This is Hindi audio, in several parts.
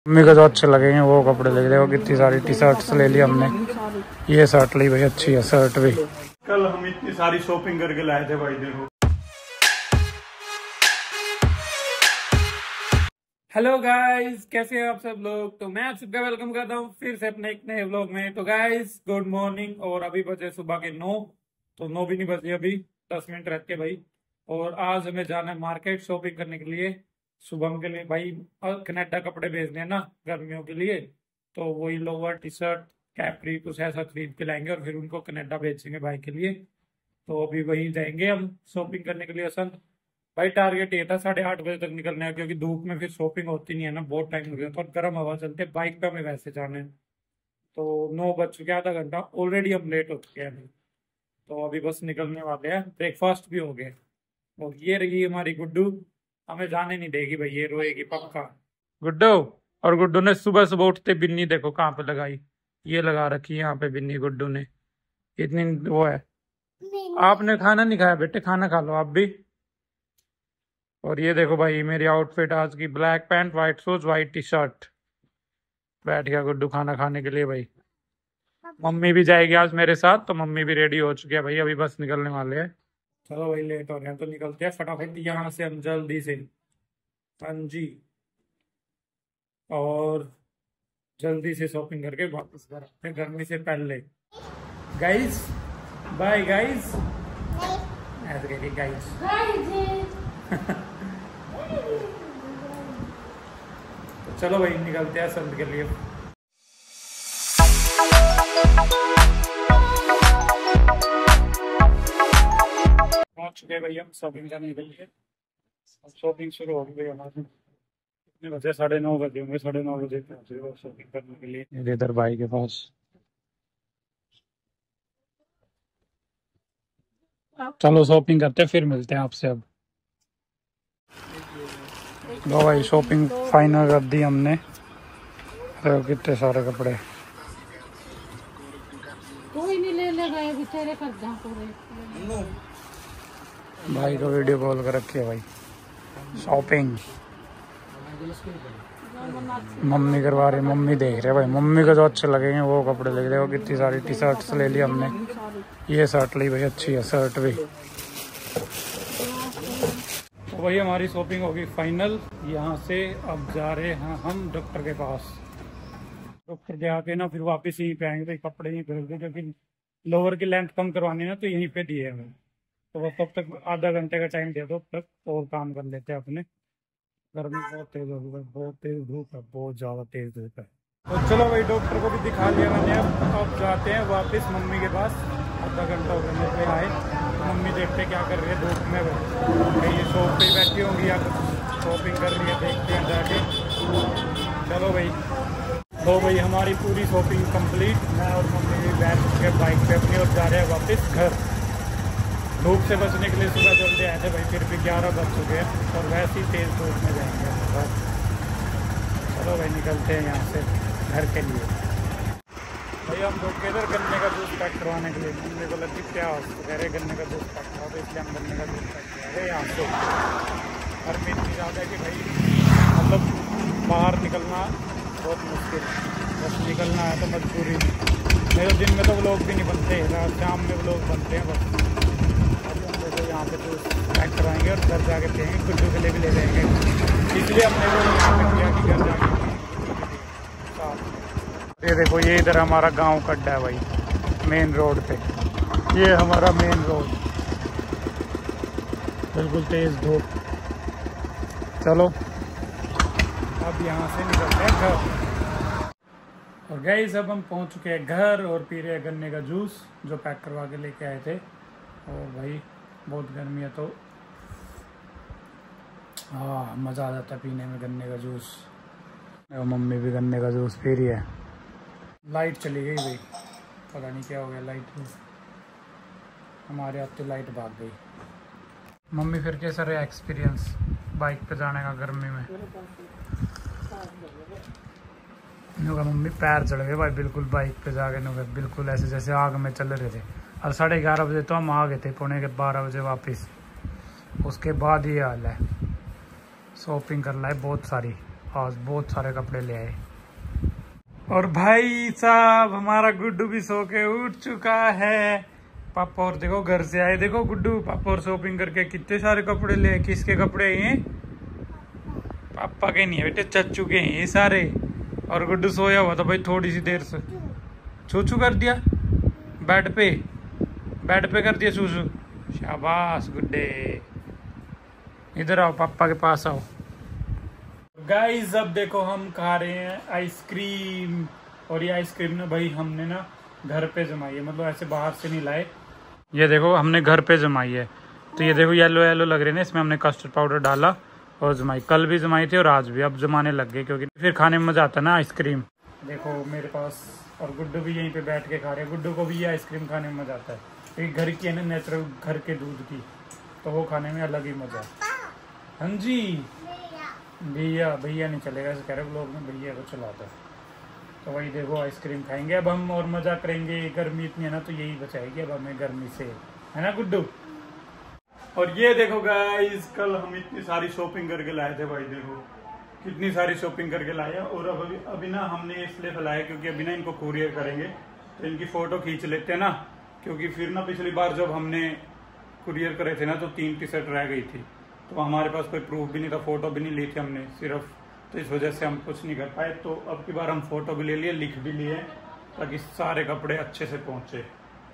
मम्मी को जो अच्छे लगेंगे वो कपड़े ले देखो कितनी सारी टी शर्ट्स ले ली हमने। ये शर्ट ली भाई, अच्छी है शर्ट भी। कल हम इतनी सारी शॉपिंग करके लाए थे भाई, देखो। हेलो गाइस, कैसे हैं आप सब लोग। तो मैं आप सबका वेलकम करता हूँ फिर से अपने एक नए व्लॉग में। तो गाइस गुड मॉर्निंग। और अभी बजे सुबह के 9, तो 9 भी नहीं बजे, अभी 10 मिनट रह के भाई। और आज हमें जाना है मार्केट शॉपिंग करने के लिए, शुभम के लिए भाई। कनाडा कपड़े भेजने हैं ना गर्मियों के लिए, तो वही लोअर टी शर्ट कैपरी कुछ ऐसा खरीद के लाएंगे और फिर उनको कनाडा भेजेंगे भाई के लिए। तो अभी वहीं जाएंगे हम शॉपिंग करने के लिए। असल भाई टारगेट ये था 8:30 बजे तक निकलने का, क्योंकि धूप में फिर शॉपिंग होती नहीं है ना, बहुत टाइम हो गया। तो गर्म हवा चलते, बाइक पे हमें वैसे जाना है। तो 9 बज चुके, आधा घंटा ऑलरेडी हम लेट हो चुके हैं। तो अभी बस निकलने वाले हैं, ब्रेकफास्ट भी हो गया। और ये रही हमारी गुड्डू, हमें जाने नहीं देगी भाई, ये रोएगी पक्का। गुड्डू, और गुड्डू ने सुबह सुबह उठते बिन्नी देखो कहाँ पे लगाई, ये लगा रखी है यहाँ पे बिन्नी गुड्डू ने। इतनी वो है। आपने खाना नहीं खाया बेटे, खाना खा लो आप भी। और ये देखो भाई मेरी आउटफिट आज की, black pant, white shoes, white T shirt. बैठ गया गुड्डू खाना खाने के लिए भाई। मम्मी भी जाएगी आज मेरे साथ, तो मम्मी भी रेडी हो चुकी है भाई, अभी बस निकलने वाले हैं। चलो भाई लेट हो रहे हैं तो निकलते हैं फटाफट यहाँ से हम जल्दी से। हाँ जी, और जल्दी से शॉपिंग करके वापस घर आते हैं गर्मी से पहले। गाइस बाय गाइस, ऐसे कह के गाइस। तो चलो भाई निकलते हैं संत के लिए। पहुंच चुके भाई हम शॉपिंग करने के लिए। शॉपिंग शुरू हो गई हमारी। कितने बजे? 9:30 बजे होंगे, 9:30 बजे पहुंचे शॉपिंग करने के लिए इधर भाई के पास। चलो शॉपिंग करते हैं, फिर मिलते हैं आपसे। अब लो भाई शॉपिंग फाइनल कर दी हमने। तो कितने सारे कपड़े, कोई नहीं ले गए बेचारे कर्जा पूरे। भाई को वीडियो कॉल कर रखी है भाई। शॉपिंग मम्मी करवा रही, मम्मी देख रहे भाई, मम्मी को जो अच्छे लगेंगे वो कपड़े ले देखो कितनी सारी टी शर्ट्स ले ली हमने। ये शर्ट ली भाई, अच्छी है शर्ट भी। तो भाई हमारी शॉपिंग होगी फाइनल। यहाँ से अब जा रहे हैं हम डॉक्टर के पास। डॉक्टर के आके ना फिर वापस यहीं पे आएंगे, तो कपड़े यहीं खरीदे, क्योंकि लोअर की लेंथ कम करवानी ना, तो यहीं पे दिए हमें। तो बस तब तक आधा घंटे का टाइम दे दो, तब तक और काम कर लेते हैं अपने। गर्मी बहुत तेज हो गई, बहुत तेज धूप है, बहुत ज़्यादा तेज धूप है। तो चलो भाई डॉक्टर को भी दिखा लिया मैंने। अब जाते हैं वापस मम्मी के पास। आधा घंटा हो गया मेरे पे आए, तो मम्मी देखते क्या कर रही है धूप में भाई। ये शॉप पे बैठी होंगी या शॉपिंग कर रही है, देखते हैं जाके। चलो भाई। तो भाई हमारी पूरी शॉपिंग कंप्लीट। मैं और मम्मी भी बैठ के बाइक पे अपनी और जा रहे हैं वापस घर। धूप से बचने के लिए सुबह जल्दी आए थे भाई, फिर भी 11 बज चुके हैं और वैसे ही तेज़ धूप में जाएंगे घर। चलो भाई निकलते हैं यहाँ से घर के लिए। भाई हम लोग इधर गन्ने का जूस पैक करवाने के लिए, मम्मी को लगी प्यास, तो कह रहे गन्ने का जूस पैक करवाओ, तो इसलिए हम गन्ने का जूस पैक करा रहे यहाँ से। गर्मी इतनी ज़्यादा है कि भाई मतलब बाहर निकलना बहुत मुश्किल, बस निकलना है तो मजबूरी। मेरे दिन में तो व्लॉग भी नहीं बनते, शाम में व्लॉग बनते हैं बस। तो यहाँ पे जूस पैक करवाएंगे और घर जाके पियेंगे, गुड्डू के लिए भी ले जाएंगे, इसलिए हमने वो यहाँ पे किया कि घर जाके। ये देखो ये इधर हमारा गांव का अड्डा है भाई, मेन रोड पे। ये हमारा मेन रोड, बिल्कुल तेज धूप। चलो अब यहाँ से निकलते हैं घर। और गाइस अब हम पहुँच चुके हैं घर और पी रहे हैं गन्ने का जूस जो पैक करवा के लेके आए थे। और भाई बहुत गर्मी है, तो हाँ मज़ा आ जाता है पीने में गन्ने का जूस। और मम्मी भी गन्ने का जूस पी रही है। लाइट चली गई भाई, पता नहीं क्या हो गया लाइट में, हमारे आते लाइट भाग गई। मम्मी फिर कैसा रहा एक्सपीरियंस बाइक पे जाने का गर्मी में? मम्मी पैर चढ़ गए भाई बिल्कुल बाइक पे जाके, बिल्कुल ऐसे जैसे आग में चल रहे थे। और 11:30 बजे तो हम आ गए थे, 11:45 बजे वापस। उसके बाद ये हाल है, शॉपिंग कर ला है बहुत सारी। आज बहुत सारे कपड़े ले आए। और भाई साहब हमारा गुड्डू भी सो के उठ चुका है। पापा और देखो घर से आए, देखो गुड्डू पापा और शॉपिंग करके कितने सारे कपड़े ले। किसके कपड़े हैं? पापा के नहीं है बेटे, चच्चू के हैं ये सारे। और गुड्डू सोया हुआ था भाई थोड़ी सी देर से, चूचू कर दिया बेड पे कर दिया चूचू। शाबाश गुड्डे, इधर आओ पापा के पास आओ। गाइस अब देखो हम खा रहे हैं आइसक्रीम। और ये आइसक्रीम ना भाई हमने ना घर पे जमाई है, मतलब ऐसे बाहर से नहीं लाए। ये देखो हमने घर पे जमाई है। तो ये देखो येलो येलो लग रहे हैं, इसमें हमने कस्टर्ड पाउडर डाला और जमाई। कल भी जमाई थी और आज भी, अब जमाने लग गए क्योंकि फिर खाने में मजा आता है ना आइसक्रीम। देखो मेरे पास, और गुड्डू भी यहीं पे बैठ के खा रहे हैं। गुड्डू को भी ये आइसक्रीम खाने में मजा आता है, क्योंकि घर की है ना, नेचुरल घर के दूध की, तो वो खाने में अलग ही मजा। हाँ जी भैया नहीं चलेगा ऐसे कह रहे लोग में, भैया को चलाता है। तो वही देखो आइसक्रीम खाएंगे अब हम और मजा करेंगे। गर्मी इतनी है ना तो यही बचाएगी अब हमें गर्मी से, है ना गुड्डू। और ये देखो गाइस कल हम इतनी सारी शॉपिंग करके लाए थे भाई, देखो कितनी सारी शॉपिंग करके लाए। और अभी ना हमने इसलिए फैलाया क्योंकि अभी ना इनको कुरियर करेंगे तो इनकी फोटो खींच लेते हैं ना, क्योंकि फिर ना पिछली बार जब हमने कुरियर करे थे ना तो 3 टी-शर्ट रह गई थी, तो हमारे पास कोई प्रूफ भी नहीं था, फोटो भी नहीं ली थी हमने सिर्फ, तो इस वजह से हम कुछ नहीं कर पाए। तो अब की बार हम फोटो भी ले लिए, लिख भी लिए, ताकि सारे कपड़े अच्छे से पहुंचे।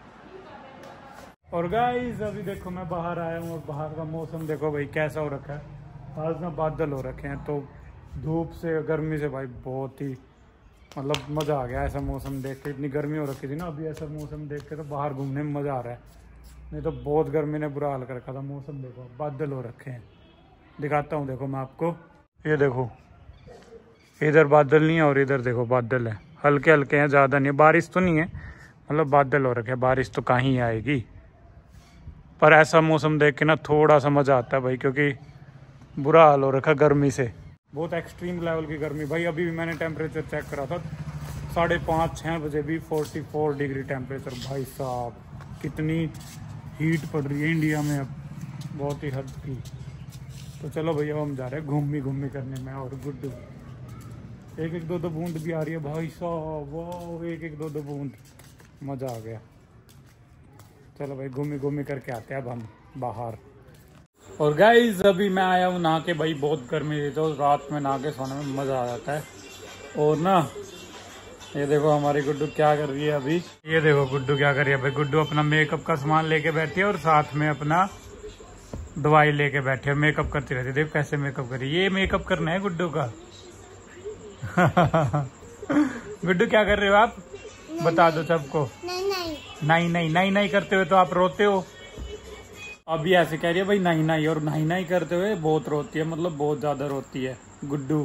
और गाइस अभी देखो मैं बाहर आया हूँ और बाहर का मौसम देखो भाई कैसा हो रखा है। आज ना बादल हो रखे हैं, तो धूप से गर्मी से भाई बहुत ही मतलब मज़ा आ गया ऐसा मौसम देख के। इतनी गर्मी हो रखी थी ना, अभी ऐसा मौसम देख के तो बाहर घूमने में मज़ा आ रहा है, नहीं तो बहुत गर्मी ने बुरा हाल कर रखा था। मौसम देखो बादल हो रखे हैं, दिखाता हूँ देखो मैं आपको। ये देखो इधर बादल नहीं है और इधर देखो बादल है, हल्के हल्के हैं, ज़्यादा नहीं है, बारिश तो नहीं है, मतलब बादल हो रखे हैं। बारिश तो कहीं आएगी, पर ऐसा मौसम देख के ना थोड़ा सा मज़ा आता है भाई, क्योंकि बुरा हाल हो रखा गर्मी से, बहुत एक्सट्रीम लेवल की गर्मी भाई। अभी भी मैंने टेम्परेचर चेक करा था 5:30-6 बजे भी 44 डिग्री टेम्परेचर। भाई साहब कितनी हीट पड़ रही है इंडिया में अब, बहुत ही हद की। तो चलो भैया हम जा रहे हैं घूमी करने में। और गुड्डू एक दो बूंद भी आ रही है भाई साहब, वाह एक दो बूंद, मज़ा आ गया। चलो भाई घूमी करके आते हैं अब हम बाहर। और गाइस अभी मैं आया हूँ नहा के, भाई बहुत गर्मी थी तो रात में नहा के सोने में मज़ा आ जाता है। और ना ये देखो हमारी गुड्डू क्या कर रही है अभी, ये देखो गुड्डू क्या कर रही है भाई। गुड्डू अपना मेकअप का सामान लेके बैठी है और साथ में अपना दवाई लेके बैठी है, मेकअप करती रहती है। देखो कैसे मेकअप कर रही है, ये मेकअप करना है गुड्डू का। गुड्डू क्या कर रहे हो आप, बता दो सबको। नहीं करते हुए तो आप रोते हो। अभी ऐसे कह रही है भाई नहीं, और नहीं करते हुए बहुत रोती है, मतलब बहुत ज्यादा रोती है गुड्डू।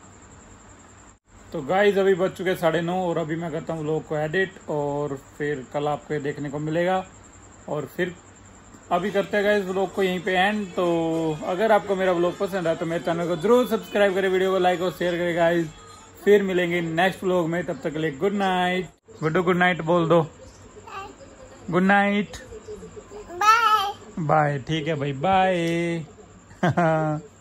तो गाइस अभी बज चुके 9:30 और अभी मैं करता हूँ व्लॉग को एडिट, और फिर कल आपको देखने को मिलेगा। और फिर अभी करते हैं गाइस व्लॉग को यहीं पे एंड। तो अगर आपको मेरा व्लॉग पसंद आया तो मेरे चैनल को जरूर सब्सक्राइब करें, वीडियो को लाइक और शेयर करें गाइस। फिर मिलेंगे नेक्स्ट व्लॉग में, तब तक के लिए good night. Guddu good night बोल दो, गुड नाइट, बाय। ठीक है भाई बाय।